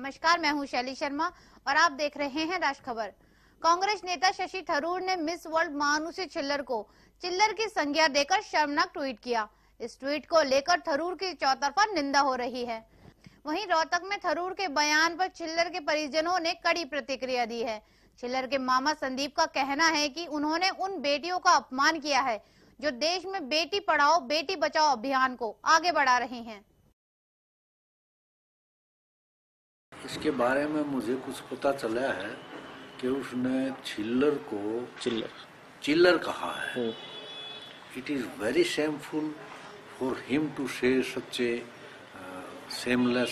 नमस्कार, मैं हूं शैली शर्मा और आप देख रहे हैं राष्ट्र खबर। कांग्रेस नेता शशि थरूर ने मिस वर्ल्ड मानुषी छिल्लर को चिल्लर की संज्ञा देकर शर्मनाक ट्वीट किया। इस ट्वीट को लेकर थरूर की चौतरफा निंदा हो रही है। वहीं रोहतक में थरूर के बयान पर छिल्लर के परिजनों ने कड़ी प्रतिक्रिया दी है। छिल्लर के मामा संदीप का कहना है कि उन्होंने उन बेटियों का अपमान किया है जो देश में बेटी पढ़ाओ बेटी बचाओ अभियान को आगे बढ़ा रही हैं। इसके बारे में मुझे कुछ पता चला है कि उसने छिल्लर को चिल्लर कहा है। It is very shameful for him to say such A seamless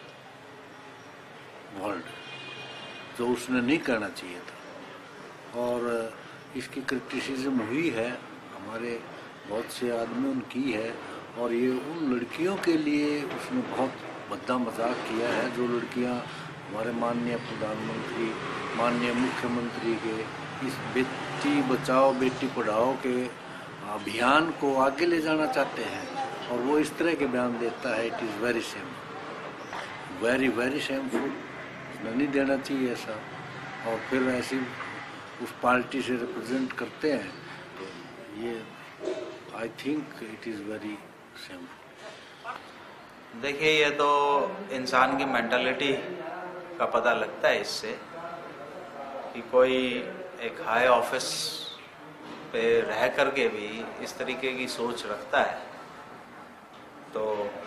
word, जो उसने नहीं करना चाहिए था। और इसकी क्रिटिसिज्म हुई है, हमारे बहुत से आदमियों ने की है, और ये उन लड़कियों के लिए उसने बहुत भद्दा मजाक किया है जो लड़कियां हमारे माननीय प्रधानमंत्री, माननीय मुख्यमंत्री के इस बेटी बचाओ बेटी पढ़ाओ के अभियान को आगे ले जाना चाहते हैं, और वो इस तरह के बयान देता है। It is very shameful, very very shameful. नहीं देना चाहिए ऐसा। और फिर ऐसी उस पार्टी से रिप्रेजेंट करते हैं, तो ये I think it is very shameful. देखिए, ये तो इंसान की मेंटालिटी का पता लगता है इससे कि कोई एक हाई ऑफिस पे रह करके भी इस तरीके की सोच रखता है, तो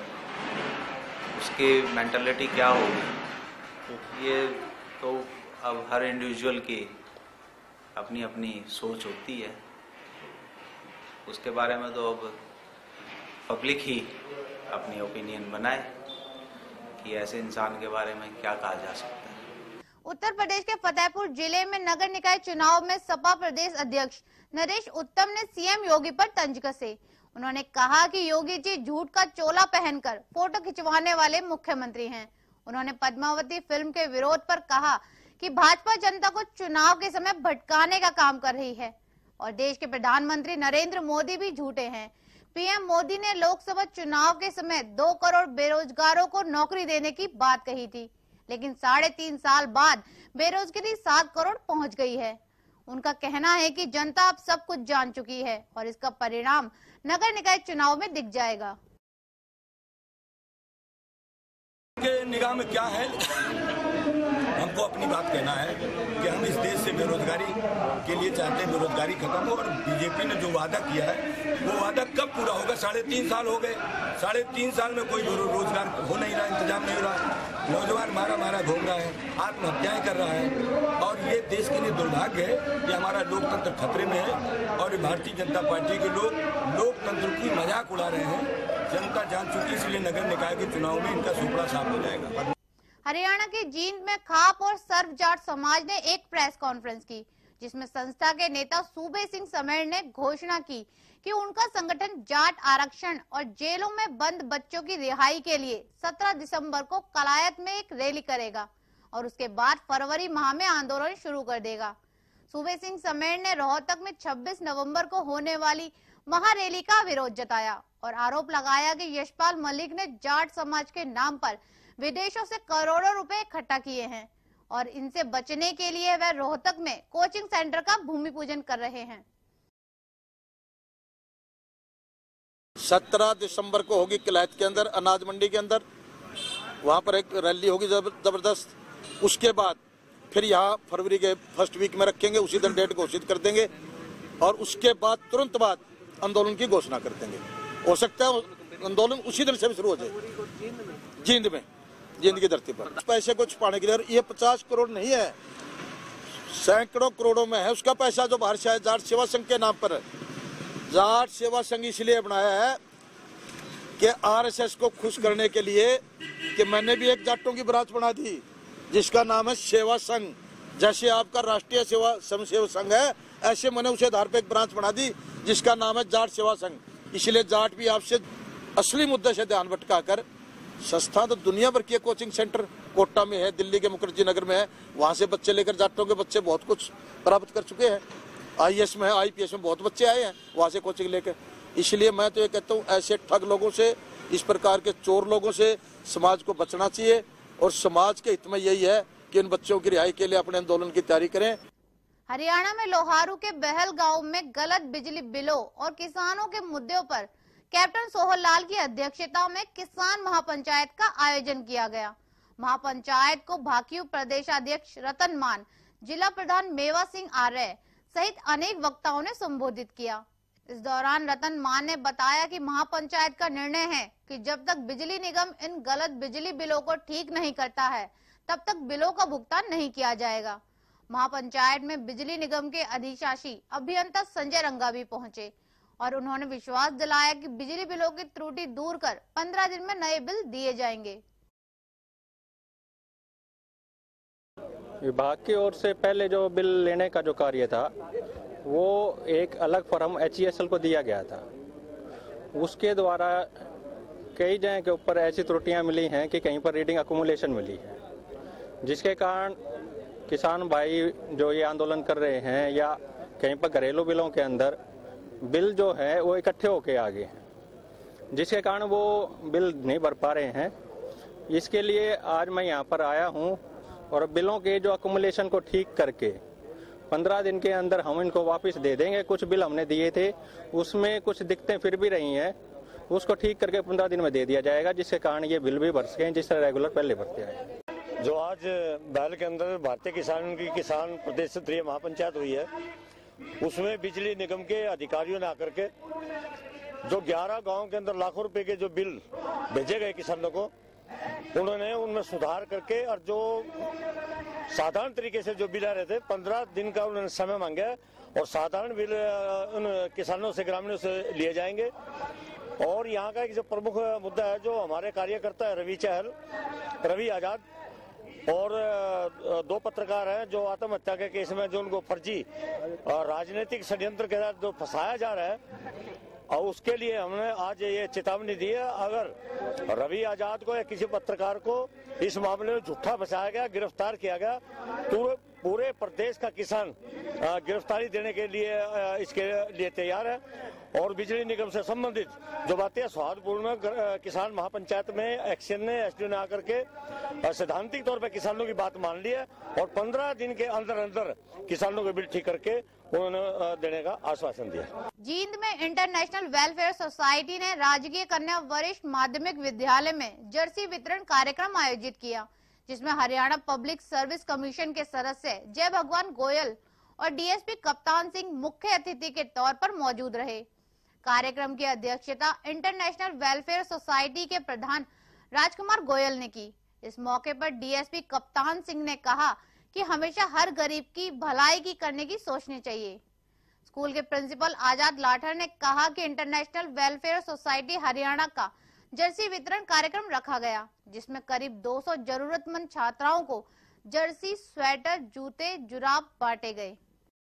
उसकी मेंटालिटी क्या होगी। ये तो अब हर इंडिविजुअल की अपनी अपनी सोच होती है, उसके बारे में तो अब पब्लिक ही अपनी ओपिनियन बनाए कि ऐसे इंसान के बारे में क्या कहा जा सकता है। उत्तर प्रदेश के फतेहपुर जिले में नगर निकाय चुनाव में सपा प्रदेश अध्यक्ष नरेश उत्तम ने सीएम योगी पर तंज कसे। उन्होंने कहा कि योगी जी झूठ का चोला पहनकर फोटो खिंचवाने वाले मुख्यमंत्री हैं। उन्होंने पद्मावती फिल्म के विरोध पर कहा कि भाजपा जनता को चुनाव के समय भटकाने का काम कर रही है, और देश के प्रधानमंत्री नरेंद्र मोदी भी झूठे हैं। पीएम मोदी ने लोकसभा चुनाव के समय 2 करोड़ बेरोजगारों को नौकरी देने की बात कही थी, लेकिन 3.5 साल बाद बेरोजगारी 7 करोड़ पहुंच गई है। उनका कहना है कि जनता अब सब कुछ जान चुकी है और इसका परिणाम नगर निकाय चुनाव में दिख जाएगा। के निगाह में क्या है, हमको अपनी बात कहना है कि हम इस देश से बेरोजगारी के लिए चाहते हैं बेरोजगारी खत्म हो, और बीजेपी ने जो वादा किया है वो वादा कब पूरा होगा। 3.5 साल हो गए, 3.5 साल में कोई रोजगार हो नहीं रहा, इंतजाम नहीं हो रहा। नौजवान मारा घूम रहा है, आत्महत्याएं कर रहा है, और ये देश के लिए दुर्भाग्य है कि हमारा लोकतंत्र खतरे में है, और भारतीय जनता पार्टी के लोग लोकतंत्र की मजाक उड़ा रहे हैं। जनता जान चुकी, इसलिए नगर निकाय के चुनाव में इनका सुपड़ा साफ हो जाएगा। हरियाणा के जींद में खाप और सर्व जाट समाज ने एक प्रेस कॉन्फ्रेंस की, जिसमें संस्था के नेता सूबे सिंह समेर ने घोषणा की कि उनका संगठन जाट आरक्षण और जेलों में बंद बच्चों की रिहाई के लिए 17 दिसंबर को कलायत में एक रैली करेगा, और उसके बाद फरवरी माह में आंदोलन शुरू कर देगा। सूबे सिंह समेर ने रोहतक में 26 नवंबर को होने वाली महारैली का विरोध जताया और आरोप लगाया कि यशपाल मलिक ने जाट समाज के नाम पर विदेशों से करोड़ों रुपए इकट्ठा किए हैं, और इनसे बचने के लिए वह रोहतक में कोचिंग सेंटर का भूमि पूजन कर रहे हैं। 17 दिसंबर को होगी किलायत के अंदर, अनाज मंडी के अंदर, वहां पर एक रैली होगी जबरदस्त। उसके बाद फिर यहाँ फरवरी के फर्स्ट वीक में रखेंगे, उसी दिन डेट घोषित कर देंगे, और उसके बाद तुरंत बाद आंदोलन की घोषणा कर देंगे। हो सकता है आंदोलन उसी दिन से भी शुरू हो जाए। जींद की धरती पर पैसे को छुपाने के लिए, ये 50 करोड़ नहीं है, सैकड़ों करोड़ों में है उसका पैसा जो बाहर से आया जाट सेवा संघ के नाम पर है। जाट सेवा संघ इसलिए बनाया है कि आरएसएस को खुश करने के लिए कि मैंने भी एक जाटों की ब्रांच बना दी जिसका नाम है सेवा संघ। जैसे आपका राष्ट्रीय सेवा स्वयंसेवक संघ है, ऐसे मैंने उसे आधार पर एक ब्रांच बना दी जिसका नाम है जाट सेवा संघ। इसलिए जाट भी आपसे असली मुद्दे से ध्यान भटका कर, संस्था तो दुनिया भर की कोचिंग सेंटर कोटा में है, दिल्ली के मुखर्जी नगर में है, वहां से बच्चे लेकर जाटों के बच्चे बहुत कुछ प्राप्त कर चुके हैं। आईएएस में है, आईपीएस में बहुत बच्चे आए हैं वहां से कोचिंग लेकर। इसलिए मैं तो ये कहता हूँ ऐसे ठग लोगों से, इस प्रकार के चोर लोगों से समाज को बचना चाहिए। और समाज के हित में यही है कि इन बच्चों की रिहाई के लिए अपने आंदोलन की तैयारी करें। हरियाणा में लोहारू के बहल गांव में गलत बिजली बिलों और किसानों के मुद्दों पर कैप्टन सोहन लाल की अध्यक्षता में किसान महापंचायत का आयोजन किया गया। महापंचायत को भाकियू प्रदेशाध्यक्ष रतन मान, जिला प्रधान मेवा सिंह आर्य सहित अनेक वक्ताओं ने संबोधित किया। इस दौरान रतन मान ने बताया कि महापंचायत का निर्णय है कि जब तक बिजली निगम इन गलत बिजली बिलों को ठीक नहीं करता है तब तक बिलों का भुगतान नहीं किया जाएगा। महापंचायत में बिजली निगम के अधिशासी अभियंता संजय रंगा भी पहुंचे और उन्होंने विश्वास दिलाया कि बिजली बिलों की त्रुटि दूर कर 15 दिन में नए बिल दिए जाएंगे। विभाग की ओर से पहले जो बिल लेने का जो कार्य था वो एक अलग फर्म HESL को दिया गया था। उसके द्वारा कई जगह के ऊपर ऐसी त्रुटियां मिली हैं कि कहीं पर रीडिंग अकुमुलेशन मिली है, जिसके कारण किसान भाई जो ये आंदोलन कर रहे हैं या कहीं पर घरेलू बिलों के अंदर बिल जो है वो इकट्ठे होके आ गए हैं, जिसके कारण वो बिल नहीं भर पा रहे हैं। इसके लिए आज मैं यहाँ पर आया हूँ और बिलों के जो अकुमुलेशन को ठीक करके 15 दिन के अंदर हम इनको वापस दे देंगे। कुछ बिल हमने दिए थे उसमें कुछ दिक्कतें फिर भी रही हैं, उसको ठीक करके 15 दिन में दे दिया जाएगा, जिसके कारण ये बिल भी भर सकें जिस तरह रेगुलर पहले भरते हैं। जो आज बैल के अंदर भारतीय किसान प्रदेश स्तरीय महापंचायत हुई है, उसमें बिजली निगम के अधिकारियों ने आकर के जो 11 गांव के अंदर लाखों रुपए के जो बिल भेजे गए किसानों को, उन्होंने उनमें सुधार करके और जो साधारण तरीके से जो बिल आ रहे थे 15 दिन का उन्होंने समय मांगा और साधारण बिल उन किसानों से, ग्रामीणों से लिए जाएंगे। और यहाँ का एक जो प्रमुख मुद्दा है, जो हमारे कार्यकर्ता है रवि चहल, रवि आजाद और 2 पत्रकार हैं जो आत्महत्या के केस में जो उनको फर्जी और राजनीतिक षड्यंत्र के साथ जो फंसाया जा रहा है, और उसके लिए हमने आज ये चेतावनी दी है, अगर रवि आजाद को या किसी पत्रकार को इस मामले में झूठा फंसाया गया, गिरफ्तार किया गया, तो पूरे प्रदेश का किसान गिरफ्तारी देने के लिए इसके लिए तैयार है। और बिजली निगम से संबंधित जो बातें सौहार्दपूर्ण किसान महापंचायत में एक्शन ने एसडीओ ने आकर के सैद्धांतिक तौर पर किसानों की बात मान ली है और 15 दिन के अंदर अंदर किसानों को बिल ठीक करके उन्होंने देने का आश्वासन दिया। जींद में इंटरनेशनल वेलफेयर सोसाइटी ने राजकीय कन्या वरिष्ठ माध्यमिक विद्यालय में जर्सी वितरण कार्यक्रम आयोजित किया, जिसमें हरियाणा पब्लिक सर्विस कमीशन के सदस्य जय भगवान गोयल और डीएसपी कप्तान सिंह मुख्य अतिथि के तौर पर मौजूद रहे। कार्यक्रम की अध्यक्षता इंटरनेशनल वेलफेयर सोसाइटी के प्रधान राजकुमार गोयल ने की। इस मौके पर डीएसपी कप्तान सिंह ने कहा कि हमेशा हर गरीब की भलाई की करने की सोचनी चाहिए। स्कूल के प्रिंसिपल आजाद लाठर ने कहा कि इंटरनेशनल वेलफेयर सोसाइटी हरियाणा का जर्सी वितरण कार्यक्रम रखा गया, जिसमें करीब 200 जरूरतमंद छात्राओं को जर्सी, स्वेटर, जूते, जुराब बांटे गए।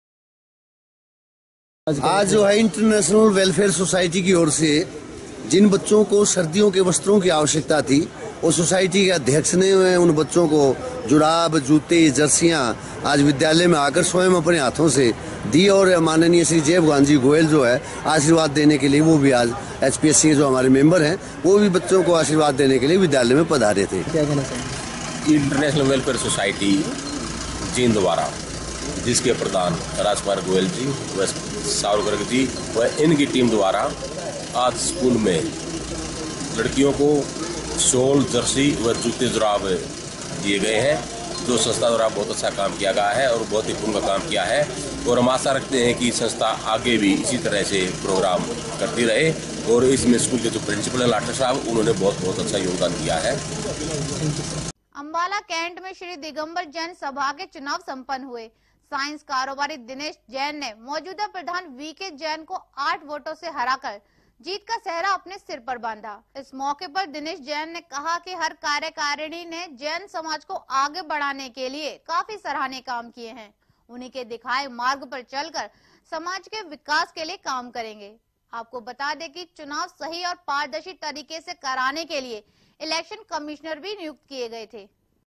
आज जो है इंटरनेशनल वेलफेयर सोसाइटी की ओर से जिन बच्चों को सर्दियों के वस्त्रों की आवश्यकता थी, वो सोसाइटी के अध्यक्ष ने उन बच्चों को जुराब, जूते, जर्सियां आज विद्यालय में आकर स्वयं अपने हाथों से दी और माननीय श्री जय भगवान जी गोयल जो है आशीर्वाद देने के लिए वो भी आज HPSC के जो हमारे मेंबर हैं वो भी बच्चों को आशीर्वाद देने के लिए विद्यालय में पधारे थे। क्या कहना चाहिए? इंटरनेशनल वेलफेयर सोसाइटी जींद द्वारा, जिसके प्रधान राजकुमार गोयल जी व शाहरुख गर्ग जी व इनकी टीम द्वारा आज स्कूल में लड़कियों को शॉल, जर्सी व जूते जुराब दिए गए हैं, जो संस्था द्वारा बहुत अच्छा काम किया गया है और बहुत ही पूर्ण काम किया है। और हम आशा रखते हैं कि संस्था आगे भी इसी तरह से प्रोग्राम करती रहे और इसमें स्कूल के जो प्रिंसिपल है लाठर साहब, उन्होंने बहुत अच्छा योगदान दिया है। अंबाला कैंट में श्री दिगंबर जैन सभा के चुनाव संपन्न हुए। साइंस कारोबारी दिनेश जैन ने मौजूदा प्रधान VK जैन को 8 वोटों से हराकर जीत का सेहरा अपने सिर पर बांधा। इस मौके पर दिनेश जैन ने कहा कि हर कार्यकारिणी ने जैन समाज को आगे बढ़ाने के लिए काफी सराहनीय काम किए हैं। उन्हीं के दिखाए मार्ग पर चलकर समाज के विकास के लिए काम करेंगे। आपको बता दें कि चुनाव सही और पारदर्शी तरीके से कराने के लिए इलेक्शन कमिश्नर भी नियुक्त किए गए थे।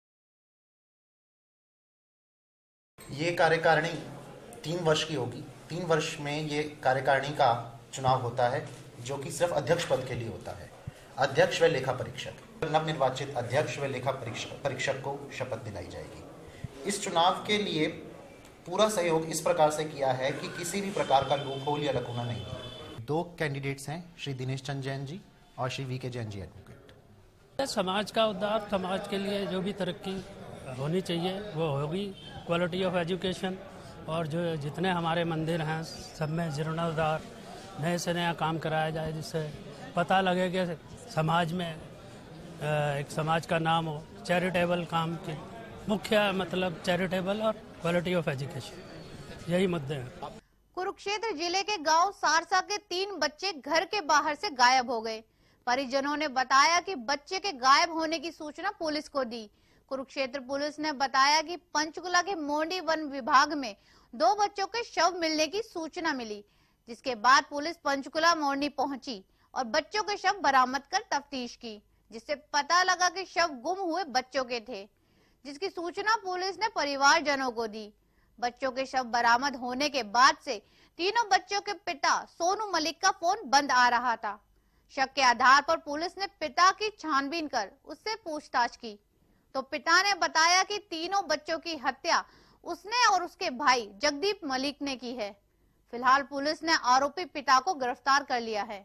ये कार्यकारिणी 3 वर्ष की होगी। 3 वर्ष में ये कार्यकारिणी का चुनाव होता है, जो कि सिर्फ अध्यक्ष पद के लिए होता है। अध्यक्ष व लेखा परीक्षक नवनिर्वाचित अध्यक्ष व लेखा परीक्षक को शपथ दिलाई जाएगी। इस चुनाव के लिए पूरा सहयोग इस प्रकार से किया है कि किसी भी प्रकार का लूप होल या लकूना नहीं है। 2 कैंडिडेट्स हैं, श्री दिनेश चंद जैन जी और श्री वी के जैन जी एडवोकेट। समाज का उद्धार, समाज के लिए जो भी तरक्की होनी चाहिए वो होगी। क्वालिटी ऑफ एजुकेशन और जो जितने हमारे मंदिर हैं सब में जीर्णोद्धार, नए से नया काम कराया जाए, जिससे पता लगे कि समाज में एक समाज का नाम हो। चैरिटेबल काम की मुख्य मतलब चैरिटेबल और क्वालिटी ऑफ एजुकेशन, यही मुद्दे हैं। कुरुक्षेत्र जिले के गांव सारसा के 3 बच्चे घर के बाहर से गायब हो गए। परिजनों ने बताया कि बच्चे के गायब होने की सूचना पुलिस को दी। कुरुक्षेत्र पुलिस ने बताया कि पंचकुला के मोंडी वन विभाग में 2 बच्चों के शव मिलने की सूचना मिली, जिसके बाद पुलिस पंचकुला मोंडी पहुंची और बच्चों के शव बरामद कर तफ्तीश की, जिससे पता लगा कि शव गुम हुए बच्चों के थे, जिसकी सूचना पुलिस ने परिवारजनों को दी। बच्चों के शव बरामद होने के बाद से तीनों बच्चों के पिता सोनू मलिक का फोन बंद आ रहा था। शक के आधार पर पुलिस ने पिता की छानबीन कर उससे पूछताछ की, तो पिता ने बताया कि तीनों बच्चों की हत्या उसने और उसके भाई जगदीप मलिक ने की है। फिलहाल पुलिस ने आरोपी पिता को गिरफ्तार कर लिया है।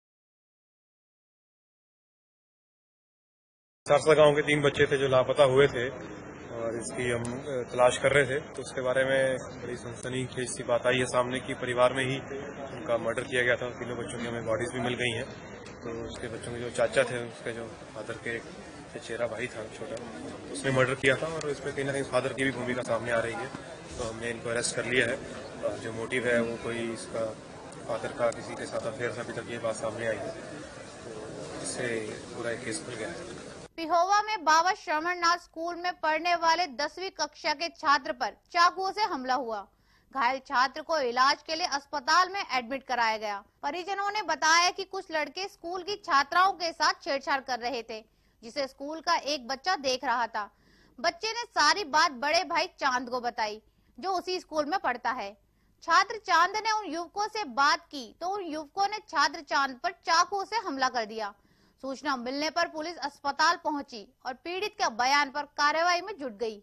सारसा गांव के 3 बच्चे थे जो लापता हुए थे और इसकी हम तलाश कर रहे थे, तो उसके बारे में बड़ी सनसनीखेज सी बात आई है सामने कि परिवार में ही उनका मर्डर किया गया था। तीनों बच्चों की हमें बॉडीज भी मिल गई हैं। तो उसके बच्चों के जो चाचा थे, उसके जो फादर के चचेरा भाई था छोटा, उसने मर्डर किया था और इसमें कहीं ना कहीं फादर की भी भूमिका सामने आ रही है। तो हमने इनको अरेस्ट कर लिया है और जो मोटिव है वो कोई इसका फादर का किसी के साथ अफेयर, अभी तक ये बात सामने आई है, तो इससे पूरा एक केस खुल गया है। पिहोवा में बाबा श्रवणनाथ स्कूल में पढ़ने वाले 10वीं कक्षा के छात्र पर चाकुओं से हमला हुआ। घायल छात्र को इलाज के लिए अस्पताल में एडमिट कराया गया। परिजनों ने बताया कि कुछ लड़के स्कूल की छात्राओं के साथ छेड़छाड़ कर रहे थे, जिसे स्कूल का एक बच्चा देख रहा था। बच्चे ने सारी बात बड़े भाई चांद को बताई, जो उसी स्कूल में पढ़ता है। छात्र चांद ने उन युवकों से बात की तो उन युवकों ने छात्र चांद पर चाकुओं से हमला कर दिया। सूचना मिलने पर पुलिस अस्पताल पहुंची और पीड़ित के बयान पर कार्रवाई में जुट गई।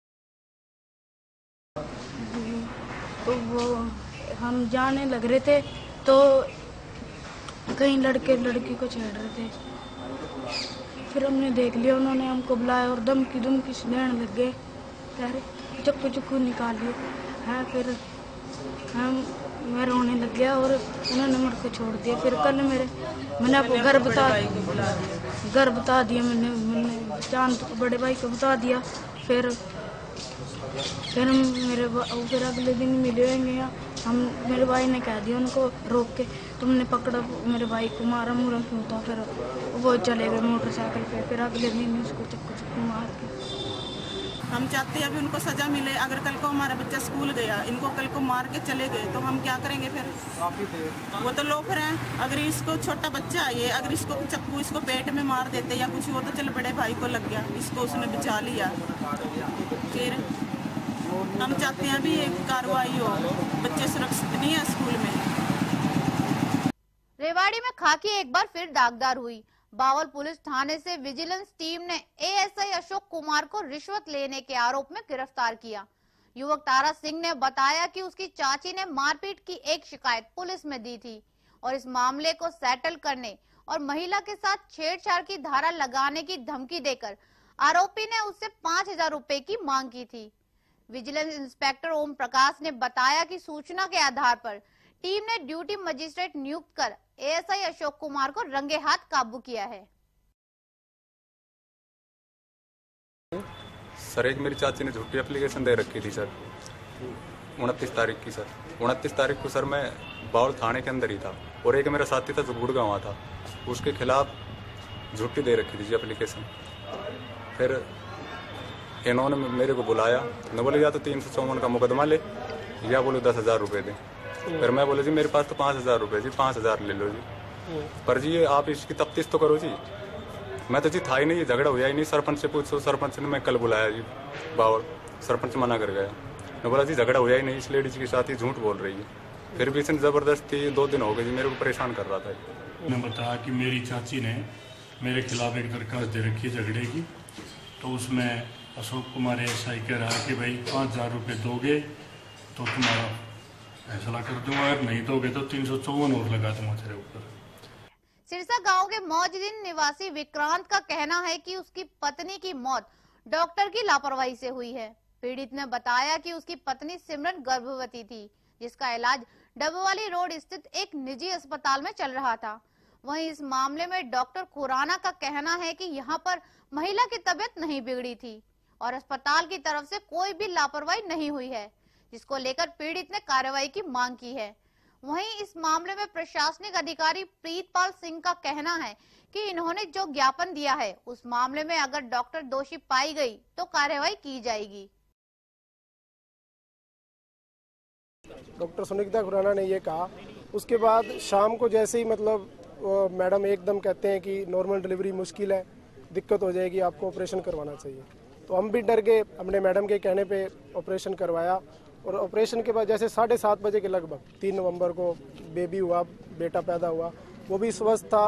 तो वो हम जाने लग रहे थे तो कई लड़के लड़की को छेड़ रहे थे। फिर हमने देख लिया, उन्होंने हमको बुलाया और धमकी देने लग गए, कह रहे चक्कू निकालिए। है फिर मैं रोने लग गया और उन्होंने मेरे को छोड़ दिया। फिर कल मैंने आपको घर बता दिया, मैंने चांद बड़े भाई को बता दिया। फिर फिर अगले दिन मिले होंगे हम। मेरे भाई ने कह दिया उनको रोक के, तुमने पकड़ा मेरे भाई को, मारा मुरा क्यों था। फिर वो चले गए मोटरसाइकिल पे। फिर अगले दिन उसको चक्कू मार के। हम चाहते हैं अभी उनको सजा मिले। अगर कल को हमारा बच्चा स्कूल गया, इनको कल को मार के चले गए तो हम क्या करेंगे? फिर वो तो लोफर हैं। अगर इसको छोटा बच्चा है, अगर इसको चक्कू इसको पेट में मार देते या कुछ, वो तो चल बड़े भाई को लग गया, इसको उसने बचा लिया। फिर हम चाहते हैं अभी एक कार्रवाई हो, बच्चे सुरक्षित नहीं है स्कूल में। रेवाड़ी में खाकी एक बार फिर दागदार हुई। बावल पुलिस थाने से विजिलेंस टीम ने एएसआई अशोक कुमार को रिश्वत लेने के आरोप में गिरफ्तार किया। युवक तारा सिंह ने बताया कि उसकी चाची ने मारपीट की एक शिकायत पुलिस में दी थी और इस मामले को सेटल करने और महिला के साथ छेड़छाड़ की धारा लगाने की धमकी देकर आरोपी ने उससे 5,000 रुपए की मांग की थी। विजिलेंस इंस्पेक्टर ओम प्रकाश ने बताया कि सूचना के आधार पर टीम ने ड्यूटी मजिस्ट्रेट नियुक्त कर एएसआई अशोक कुमार को रंगे हाथ काबू किया है। सर, एक मेरी चाची ने झूठी एप्लीकेशन दे रखी थी सर 29 तारीख की। सर 29 तारीख को सर मैं बावल थाने के अंदर ही था और एक मेरा साथी था जो गुड़गांव था, उसके खिलाफ झूठी दे रखी थी एप्लीकेशन। फिर इन्होंने मेरे को बुलाया, मैं बोले या तो 354 का मुकदमा ले या बोले 10,000 रुपये दे। फिर मैं बोले जी मेरे पास तो 5,000 रुपये जी, 5,000 ले लो जी। पर जी आप इसकी तफ्तीश तो करो जी। मैं तो जी था ही नहीं, झगड़ा हुआ ही नहीं। सरपंच से पूछो, सरपंच ने मैं कल बुलाया जी बावल, सरपंच मना कर गया। मैं बोला जी झगड़ा हुआ ही नहीं, इस लेडीज के साथ ही झूठ बोल रही है। फिर भी इसने जबरदस्ती 2 दिन हो गए जी मेरे को परेशान कर रहा था। ने बताया कि मेरी चाची ने मेरे खिलाफ एक दरखास्त दे रखी है झगड़े की। तो उसमें अशोक कुमार एसआई कह रहा है कि भाई 5,000 रुपये दोगे तो तुम्हारा फैसला कर दूंगा, अगर नहीं दोगे तो 354 और लगा दूंगा तेरे ऊपर। सिरसा गांव के मौजदीन निवासी विक्रांत का कहना है कि उसकी पत्नी की मौत डॉक्टर की लापरवाही से हुई है। पीड़ित ने बताया कि उसकी पत्नी सिमरन गर्भवती थी, जिसका इलाज डबवाली रोड स्थित एक निजी अस्पताल में चल रहा था। वहीं इस मामले में डॉक्टर खुराना का कहना है कि यहां पर महिला की तबीयत नहीं बिगड़ी थी और अस्पताल की तरफ से कोई भी लापरवाही नहीं हुई है, जिसको लेकर पीड़ित ने कार्रवाई की मांग की है। वहीं इस मामले में प्रशासनिक अधिकारी प्रीतपाल सिंह का कहना है कि इन्होंने जो ज्ञापन दिया है उस मामले में अगर डॉक्टर दोषी पाई गई तो कार्रवाई की जाएगी। डॉक्टर सुनीता खुराना ने ये कहा। उसके बाद शाम को जैसे ही मैडम एकदम कहते हैं कि नॉर्मल डिलीवरी मुश्किल है, दिक्कत हो जाएगी, आपको ऑपरेशन करवाना चाहिए। तो हम भी डर गए, हमने मैडम के कहने पे ऑपरेशन करवाया और ऑपरेशन के बाद जैसे 7:30 बजे के लगभग 3 नवंबर को बेबी हुआ, बेटा पैदा हुआ। वो भी स्वस्थ था,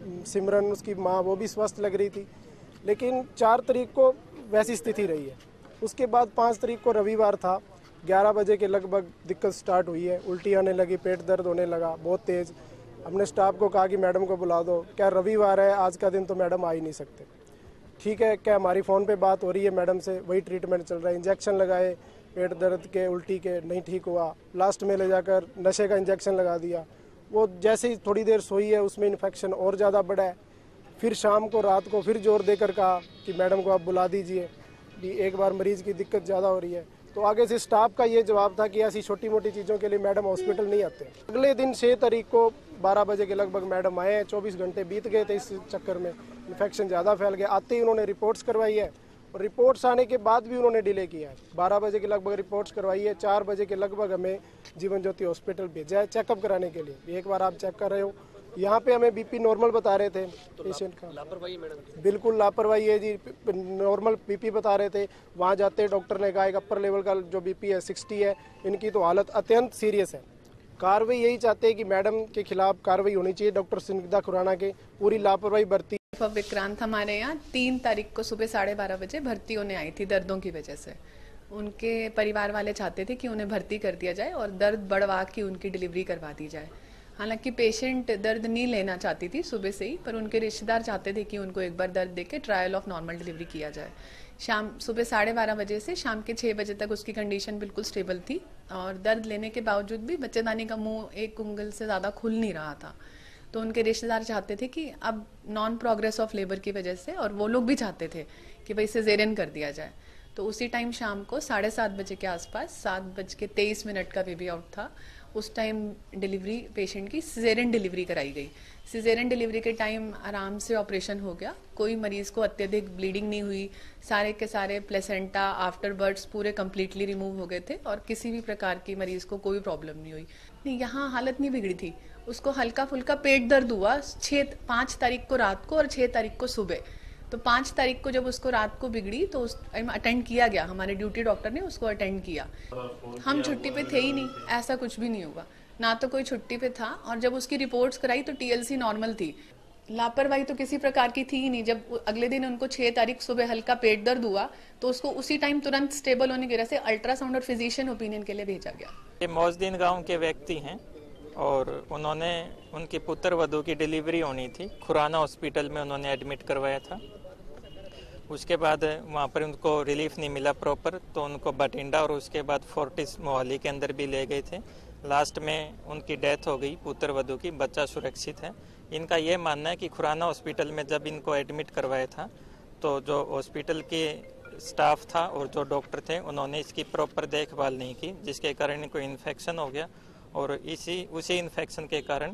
सिमरन उसकी माँ वो भी स्वस्थ लग रही थी। लेकिन 4 तारीख को वैसी स्थिति रही है। उसके बाद 5 तारीख को रविवार था, 11 बजे के लगभग दिक्कत स्टार्ट हुई है, उल्टी आने लगी, पेट दर्द होने लगा बहुत तेज़। हमने स्टाफ को कहा कि मैडम को बुला दो, क्या रविवार है आज का दिन तो मैडम आ ही नहीं सकते। ठीक है, क्या हमारी फ़ोन पे बात हो रही है मैडम से, वही ट्रीटमेंट चल रहा है। इंजेक्शन लगाए पेट दर्द के, उल्टी के, नहीं ठीक हुआ। लास्ट में ले जाकर नशे का इंजेक्शन लगा दिया। वो जैसे ही थोड़ी देर सोई है उसमें इन्फेक्शन और ज़्यादा बढ़ा है। फिर शाम को रात को फिर जोर देकर कहा कि मैडम को आप बुला दीजिए, कि एक बार मरीज़ की दिक्कत ज़्यादा हो रही है। तो आगे से स्टाफ का ये जवाब था कि ऐसी छोटी मोटी चीज़ों के लिए मैडम हॉस्पिटल नहीं आते। अगले दिन 6 तारीख को 12 बजे के लगभग मैडम आए हैं। 24 घंटे बीत गए थे इस चक्कर में, इन्फेक्शन ज़्यादा फैल गया। आते ही उन्होंने रिपोर्ट्स करवाई है और रिपोर्ट्स आने के बाद भी उन्होंने डिले किया है। 12 बजे के लगभग रिपोर्ट्स करवाई है, 4 बजे के लगभग हमें जीवन ज्योति हॉस्पिटल भेजा है चेकअप कराने के लिए। एक बार आप चेक कर रहे हो, यहाँ पे हमें बीपी नॉर्मल बता रहे थे पेशेंट का। लापरवाही मैडम, बिल्कुल लापरवाही है जी। नॉर्मल बीपी बता रहे थे, वहाँ जाते डॉक्टर ने कहा एक अपर लेवल का जो बीपी है 60 है, इनकी तो हालत अत्यंत सीरियस है। कार्रवाई यही चाहते हैं कि मैडम के खिलाफ कार्रवाई होनी चाहिए, डॉक्टर सुनीता खुराना के पूरी लापरवाही बरती। विक्रांत हमारे यहाँ 3 तारीख को सुबह 12:30 बजे भर्ती होने आई थी दर्दों की वजह से। उनके परिवार वाले चाहते थे कि उन्हें भर्ती कर दिया जाए और दर्द बढ़वा के उनकी डिलीवरी करवा दी जाए। हालांकि पेशेंट दर्द नहीं लेना चाहती थी सुबह से ही, पर उनके रिश्तेदार चाहते थे कि उनको एक बार दर्द देके ट्रायल ऑफ नॉर्मल डिलीवरी किया जाए। सुबह 12:30 बजे से शाम के 6 बजे तक उसकी कंडीशन बिल्कुल स्टेबल थी और दर्द लेने के बावजूद भी बच्चेदानी का मुंह 1 उंगल से ज़्यादा खुल नहीं रहा था। तो उनके रिश्तेदार चाहते थे कि अब नॉन प्रोग्रेस ऑफ लेबर की वजह से, और वो लोग भी चाहते थे कि भाई सिजेरियन कर दिया जाए। तो उसी टाइम शाम को 7:30 बजे के आसपास 7:23 का बेबी आउट था। उस टाइम डिलीवरी पेशेंट की सिजेरियन डिलीवरी कराई गई। सिजेरियन डिलीवरी के टाइम आराम से ऑपरेशन हो गया, कोई मरीज को अत्यधिक ब्लीडिंग नहीं हुई। सारे के सारे प्लेसेंटा आफ्टर बर्ड्स पूरे कम्प्लीटली रिमूव हो गए थे और किसी भी प्रकार की मरीज को कोई प्रॉब्लम नहीं हुई। नहीं, यहाँ हालत नहीं बिगड़ी थी। उसको हल्का फुल्का पेट दर्द हुआ 5 तारीख को रात को और 6 तारीख को सुबह। तो 5 तारीख को जब उसको रात को बिगड़ी तो उस टाइम अटेंड किया गया, हमारे ड्यूटी डॉक्टर ने उसको अटेंड किया। हम छुट्टी पे थे ही नहीं, ऐसा कुछ भी नहीं हुआ, ना तो कोई छुट्टी पे था। और जब उसकी रिपोर्ट्स कराई तो TLC नॉर्मल थी। लापरवाही तो किसी प्रकार की थी ही नहीं। जब अगले दिन उनको 6 तारीख सुबह हल्का पेट दर्द हुआ तो उसको उसी टाइम तुरंत स्टेबल होने की वजह से अल्ट्रासाउंड और फिजिशियन ओपिनियन के लिए भेजा गया। ये मौजदीन गाँव के व्यक्ति हैं और उन्होंने उनकी पुत्र वधू की डिलीवरी होनी थी। खुराना हॉस्पिटल में उन्होंने एडमिट करवाया था। उसके बाद वहाँ पर उनको रिलीफ नहीं मिला प्रॉपर, तो उनको बठिंडा और उसके बाद फोर्टिस मोहाली के अंदर भी ले गए थे। लास्ट में उनकी डेथ हो गई पुत्र वधू की, बच्चा सुरक्षित है। इनका ये मानना है कि खुराना हॉस्पिटल में जब इनको एडमिट करवाया था तो जो हॉस्पिटल के स्टाफ था और जो डॉक्टर थे उन्होंने इसकी प्रॉपर देखभाल नहीं की, जिसके कारण इनको इन्फेक्शन हो गया और उसी इन्फेक्शन के कारण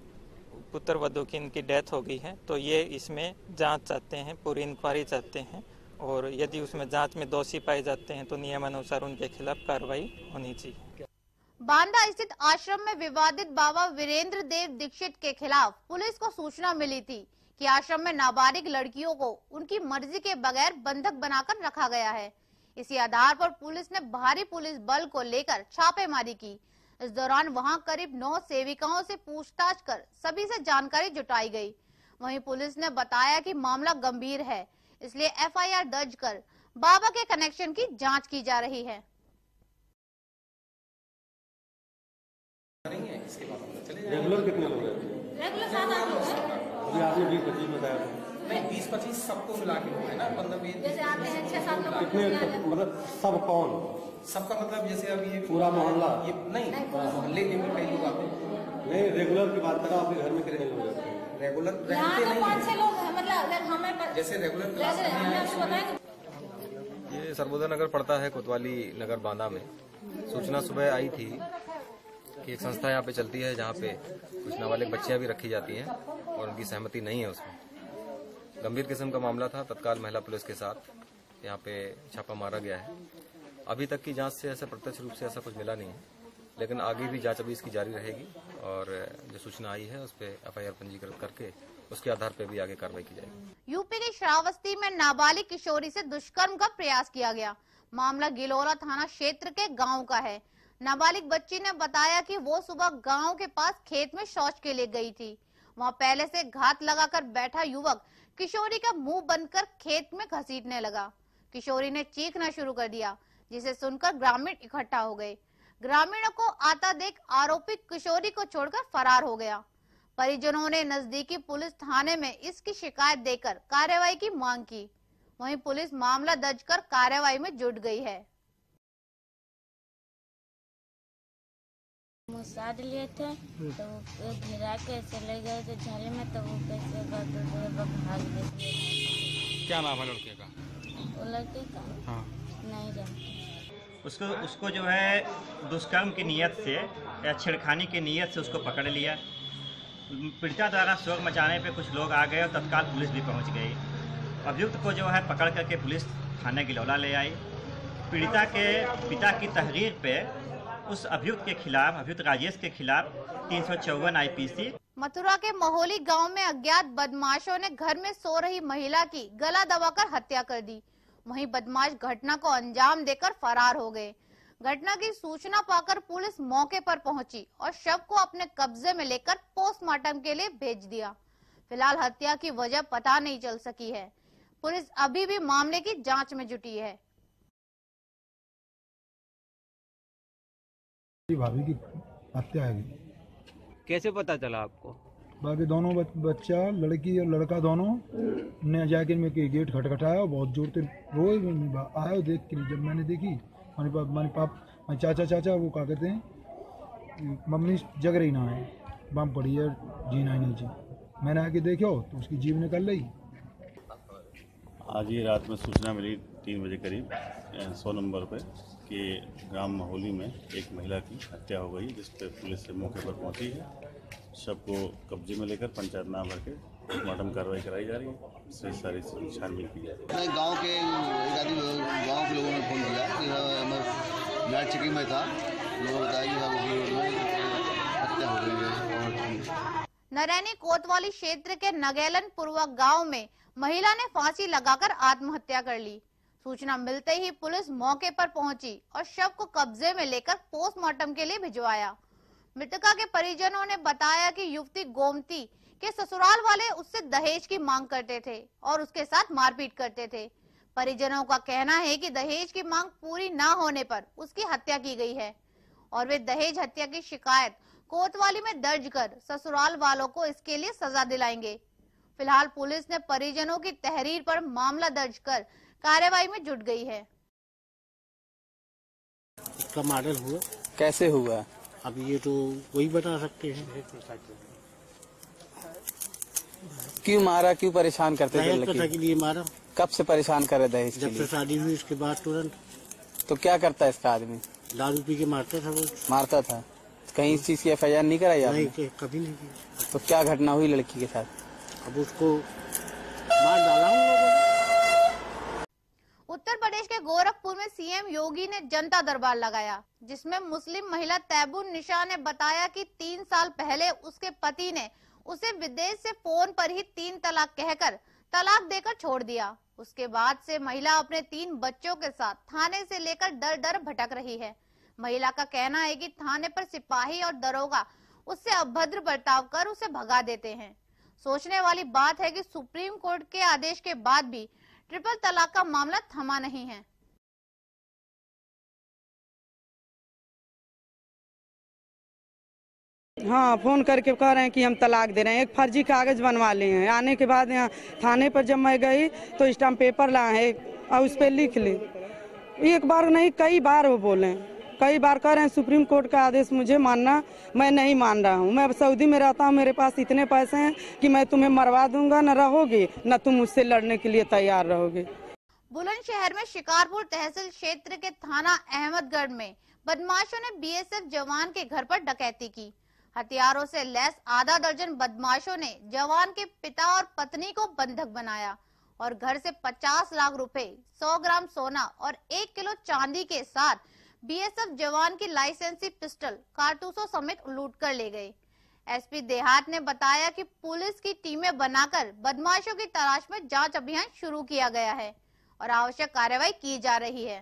पुत्र वधू की इनकी डेथ हो गई है। तो ये इसमें जांच चाहते हैं, पूरी इंक्वायरी चाहते हैं और यदि उसमें जांच में दोषी पाए जाते हैं तो नियमानुसार उनके खिलाफ कार्रवाई होनी चाहिए। बांदा स्थित आश्रम में विवादित बाबा वीरेंद्र देव दीक्षित के खिलाफ पुलिस को सूचना मिली थी कि आश्रम में नाबालिग लड़कियों को उनकी मर्जी के बगैर बंधक बनाकर रखा गया है। इसी आधार पर पुलिस ने भारी पुलिस बल को लेकर छापेमारी की। इस दौरान वहां करीब 9 सेविकाओं से पूछताछ कर सभी से जानकारी जुटाई गई। वहीं पुलिस ने बताया कि मामला गंभीर है, इसलिए एफआईआर दर्ज कर बाबा के कनेक्शन की जांच की जा रही है। रेगुलर कितने लोग हैं? रेगुलर 7-8 लोग हैं। अभी आपने 20-25 बताया था। नहीं, 20-25 सबको मिला के है ना, 15-20 जैसे आते हैं 6-7 लोग। कितने मतलब सब कौन? सबका मतलब जैसे अभी ये पूरा मोहल्ला? ये नहीं, मोहल्ले के भी कई लोग आते हैं। नहीं, रेगुलर की बात करा, आपके घर में कितने लोग रहते हैं? रेगुलर यहाँ रहते तो नहीं 5-6 लोग हैं, मतलब हमें जैसे रेगुलर क्लास में आपको बताएंगे। ये सर्वोदय नगर पड़ता है, कोतवाली नगर बांदा में। सूचना सुबह आई थी कि एक संस्था यहाँ पे चलती है जहाँ पे कुछ नाबालिग बच्चियाँ भी रखी जाती हैं और उनकी सहमति नहीं है उसमें। गंभीर किस्म का मामला था। तत्काल महिला पुलिस के साथ यहाँ पे छापा मारा गया है। अभी तक की जांच से ऐसा प्रत्यक्ष रूप से ऐसा कुछ मिला नहीं है, लेकिन आगे भी जांच अभी इसकी जारी रहेगी और जो सूचना आई है उस पर एफआईआर पंजीकृत करके उसके आधार पर भी आगे कार्रवाई की जाएगी। यूपी के श्रावस्ती में नाबालिग किशोरी से दुष्कर्म का प्रयास किया गया। मामला गिलोरा थाना क्षेत्र के गांव का है। नाबालिग बच्ची ने बताया कि वो सुबह गांव के पास खेत में शौच के लिए गई थी। वहां पहले से घात लगाकर बैठा युवक किशोरी का मुंह बंद कर खेत में घसीटने लगा। किशोरी ने चीखना शुरू कर दिया, जिसे सुनकर ग्रामीण इकट्ठा हो गए। ग्रामीणों को आता देख आरोपी किशोरी को छोड़कर फरार हो गया। परिजनों ने नजदीकी पुलिस थाने में इसकी शिकायत देकर कार्रवाई की मांग की। वहीं पुलिस मामला दर्ज कर कार्रवाई में जुट गई है। मुसाद लिए थे तो वो गिरा के चले गए थे झाले में, तो वो कैसे भाग गए। क्या नाम है लड़के का? वो लड़के का हाँ। नहीं जानते। उसको जो है दुष्कर्म की नीयत से या छेड़खानी की नीयत से उसको पकड़ लिया। पीड़िता द्वारा शोर मचाने पे कुछ लोग आ गए और तत्काल पुलिस भी पहुंच गई। अभियुक्त को जो है पकड़ करके पुलिस थाने गिलौला ले आई। पीड़िता के पिता की तहरीर पे उस अभियुक्त के खिलाफ, अभियुक्त राजेश के खिलाफ 354 आईपीसी। मथुरा के महोली गांव में अज्ञात बदमाशों ने घर में सो रही महिला की गला दबाकर हत्या कर दी। वहीं बदमाश घटना को अंजाम देकर फरार हो गए। घटना की सूचना पाकर पुलिस मौके पर पहुंची और शव को अपने कब्जे में लेकर पोस्टमार्टम के लिए भेज दिया। फिलहाल हत्या की वजह पता नहीं चल सकी है। पुलिस अभी भी मामले की जांच में जुटी है। भाभी की हत्या है। कैसे पता चला आपको? बाकी दोनों बच्चा, लड़की और लड़का दोनों ने जाके मेरे गेट खटखटाया, बहुत जोर से रोए। आया देख के, जब मैंने देखी मैंने चाचा वो क्या कहते हैं, मम्मी जग रही ना है, बम पड़ी है, जीना ही नहीं चाहिए। मैंने आके देखो तो उसकी जीभ निकल रही। आज ही रात में सूचना मिली 3 बजे करीब 100 नंबर पे कि ग्राम महोली में एक महिला की हत्या हो गई, जिस पर पुलिस से मौके पर पहुंची है। शव को कब्जे में लेकर पंचायत नाम भर के पोस्टमार्टम कार्रवाई कराई जा रही है। इससे सारी छानबीन की जा रही है। गांव के गांव के लोगों ने फोन किया कि मैं नाइट चेकिंग में था, लोगों ने बताया कि हत्या हो गई है। नरैनी कोतवाली क्षेत्र के नगेलन पूर्वा गांव में महिला ने फांसी लगाकर आत्महत्या कर ली। सूचना मिलते ही पुलिस मौके पर पहुंची और शव को कब्जे में लेकर पोस्टमार्टम के लिए भिजवाया। मृतका के परिजनों ने बताया कि युवती गोमती के ससुराल वाले उससे दहेज की मांग करते थे और उसके साथ मारपीट करते थे। परिजनों का कहना है कि दहेज की मांग पूरी न होने पर उसकी हत्या की गई है और वे दहेज हत्या की शिकायत कोतवाली में दर्ज कर ससुराल वालों को इसके लिए सजा दिलाएंगे। फिलहाल पुलिस ने परिजनों की तहरीर पर मामला दर्ज कर कार्रवाई में जुट गई है। इसका मर्डर हुआ। कैसे हुआ? अब ये तो वही बता सकते हैं। क्यों मारा, क्यों परेशान करते थे? पता के लिए मारा। कब से परेशान कर रहे दहेज के लिए? जब से शादी हुई उसके बाद तुरंत। तो क्या करता है इसका आदमी? दारू पी के मारता था वो। मारता था। कहीं इस चीज की एफआईआर नहीं कराई आपने? नहीं, कभी नहीं की। तो क्या घटना हुई लड़की के साथ? अब उसको मार डाला हूँ लोगों ने। उत्तर प्रदेश के गोरखपुर में सीएम योगी ने जनता दरबार लगाया, जिसमें मुस्लिम महिला तैबून निशा ने बताया कि 3 साल पहले उसके पति ने उसे विदेश से फोन पर ही 3 तलाक कहकर तलाक देकर छोड़ दिया। उसके बाद से महिला अपने 3 बच्चों के साथ थाने से लेकर दर दर भटक रही है। महिला का कहना है कि थाने पर सिपाही और दरोगा उससे अभद्र बर्ताव कर उसे भगा देते हैं। सोचने वाली बात है कि सुप्रीम कोर्ट के आदेश के बाद भी ट्रिपल तलाक का मामला थमा नहीं है। हाँ, फोन करके कह रहे हैं कि हम तलाक दे रहे हैं। एक फर्जी कागज बनवा लिए हैं। आने के बाद यहाँ थाने पर जब मैं गई तो स्टाम्प पेपर लाए हैं और उस पर लिख ली। एक बार नहीं, कई बार वो बोले, कई बार कह रहे हैं सुप्रीम कोर्ट का आदेश मुझे मानना, मैं नहीं मान रहा हूँ। मैं सऊदी में रहता हूँ, मेरे पास इतने पैसे हैं कि मैं तुम्हें मरवा दूंगा, न रहोगे न तुम मुझसे लड़ने के लिए तैयार रहोगे। बुलंदशहर में शिकारपुर तहसील क्षेत्र के थाना अहमदगढ़ में बदमाशों ने बीएसएफ जवान के घर पर डकैती की। हथियारों से लैस आधा दर्जन बदमाशों ने जवान के पिता और पत्नी को बंधक बनाया और घर से 50 लाख रुपए, 100 ग्राम सोना और 1 किलो चांदी के साथ बीएसएफ जवान की लाइसेंसी पिस्टल, कारतूसों समेत लूट कर ले गए। एसपी देहात ने बताया कि पुलिस की टीमें बनाकर बदमाशों की तलाश में जांच अभियान शुरू किया गया है और आवश्यक कार्रवाई की जा रही है।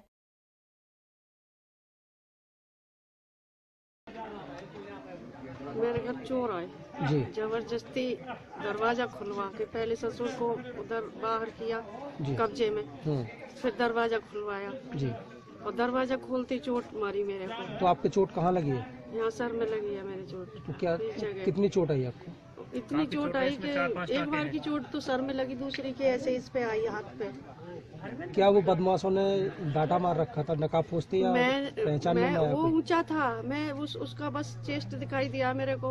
मेरे घर चोर आए जी, जबरदस्ती दरवाजा खुलवा के पहले ससुर को उधर बाहर किया कब्जे में, फिर दरवाजा खुलवाया जी, और दरवाजा खोलते चोट मारी मेरे को। तो आपके चोट कहाँ लगी है? यहाँ सर में लगी है मेरी चोट। तो क्या कितनी चोट आई आपको? इतनी चोट आई कि एक बार की चोट तो सर में लगी, दूसरी की ऐसे इस पे आई हाथ पे। क्या वो बदमाशों ने डाटा मार रखा था, नकाबपोशी या पहचान में आया? वो ऊंचा था, मैं उसका बस चेस्ट दिखाई दिया मेरे को,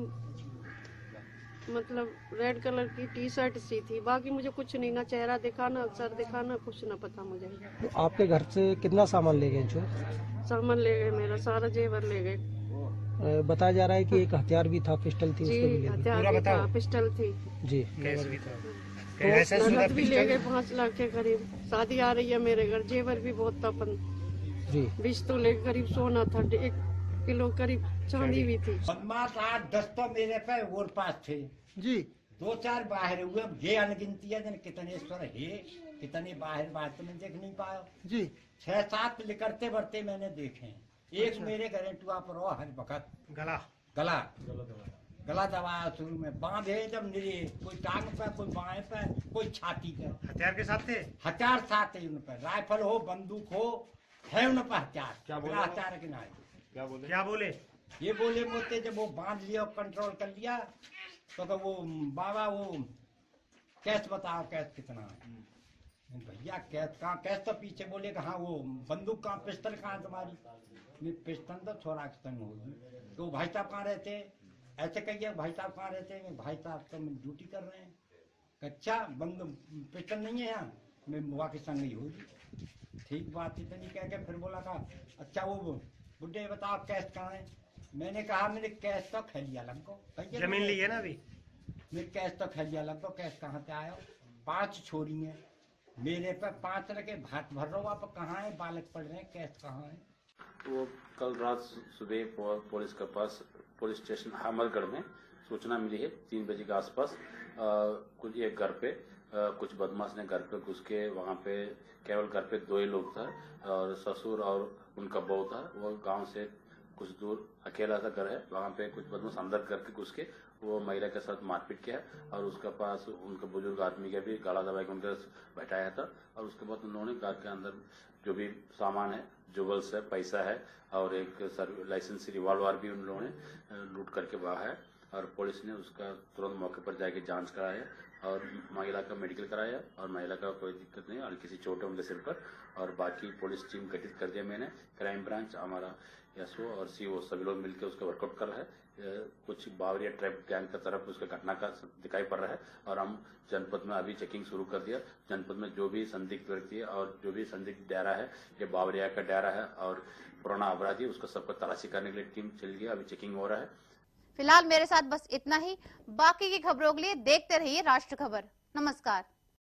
मतलब रेड कलर की टी शर्ट सी थी, बाकी मुझे कुछ नहीं, ना चेहरा दिखा, ना सर दिखा, ना कुछ ना पता मुझे। तो आपके घर से कितना सामान ले गए जो? सामान ले गए, मेरा सारा जेवर ले गए। बताया जा रहा है कि एक हथियार भी था, पिस्टल थी, उसको भी ले गए। हथियार भी था, पिस्टल थी जी, नकद भी ले गए 5 लाख के करीब। शादी आ रही है मेरे घर, जेवर भी बहुत था, 20 तोले करीब सोना था, 1 किलो करीब चांदी भी थी। बदमाश 8-10 तो मेरे पे और पास थे जी, 2-4 बाहर हुए। ये अनगिनती है कितने स्वर है, कितने बाहर बात तो मैं देख नहीं पाया जी। 6-7 निकलते बढ़ते मैंने देखे। एक मेरे घर टुआ पर हर वक्त गला दबाया, शुरू में बांधे जब निरे, कोई टांग पे, कोई बाएं पे, कोई छाती पे। हथियार के साथ थे? हथियार साथ है उन पर, राइफल हो, बंदूक हो, है उन पर हथियार। क्या बोले? हथियार के नाम क्या बोले? ये बोलते जब वो बांध लिया, कंट्रोल कर लिया, तो वो बाबा वो कैश बताओ, कैश कितना है? भैया कैश कहाँ? कैश तो पीछे बोले हाँ, वो बंदूक कहाँ, पिस्टल कहाँ तुम्हारी? पिस्टल तो छोरा के संग होगी। तो भाई साहब कहाँ रहते? ऐसे कहिए भाई साहब कहाँ रहते हैं? भाई साहब तो ड्यूटी कर रहे हैं। अच्छा, बंद पिस्टल नहीं है यहाँ, मैं बुआ के संग ही होगी। ठीक बात इतनी कह के फिर बोला था अच्छा वो बुढ़े बताओ कैश कहाँ है? मैंने कहा मेरे कैश तो खैलिया लगो, जमीन ली है ना अभी, मेरे कैश तो खैलिया लगो, कैश कहाँ से आयो? 5 छोरी है मेरे पे, 5 लगे भात भर रहा हूँ, आप कहाँ है? बालक पढ़ रहे हैं, कैश कहाँ है? वो कल रात सुबह पुलिस के पास पुलिस स्टेशन अहमदगढ़ में सूचना मिली है 3 बजे के आसपास। कुछ एक घर पे कुछ बदमाश ने घर पे घुस के, वहाँ पे केवल घर पे 2 ही लोग था और ससुर और उनका बहू था। वो गांव से कुछ दूर अकेला सा घर है, वहाँ पे कुछ बदमाश अंदर करके घुस के वो महिला के साथ मारपीट किया और उसके पास उनके बुजुर्ग आदमी के भी गला दबा के उनके बैठाया था। और उसके बाद उन्होंने घर के अंदर जो भी सामान है, जुगल्स है, पैसा है और एक लाइसेंसी रिवॉल्वर भी उन लोगों ने लूट करके वहा है। और पुलिस ने उसका तुरंत मौके पर जाके जांच कराया और महिला का मेडिकल कराया और महिला का कोई दिक्कत नहीं और किसी चोट है उनके सिर पर। और बाकी पुलिस टीम गठित कर दिया मैंने, क्राइम ब्रांच, हमारा एसओ और सीओ सभी लोग मिलकर उसका वर्कआउट कर रहा है। कुछ बावरिया ट्रैप गैंग की तरफ उसका घटना का दिखाई पड़ रहा है और हम जनपद में अभी चेकिंग शुरू कर दिया। जनपद में जो भी संदिग्ध व्यक्ति है और जो भी संदिग्ध डेरा है, ये बावरिया का डेरा है और पुराना अपराधी, उसको सबको तलाशी करने के लिए टीम चल गई, अभी चेकिंग हो रहा है। फिलहाल मेरे साथ बस इतना ही। बाकी की खबरों के लिए देखते रहिए राष्ट्र खबर। नमस्कार।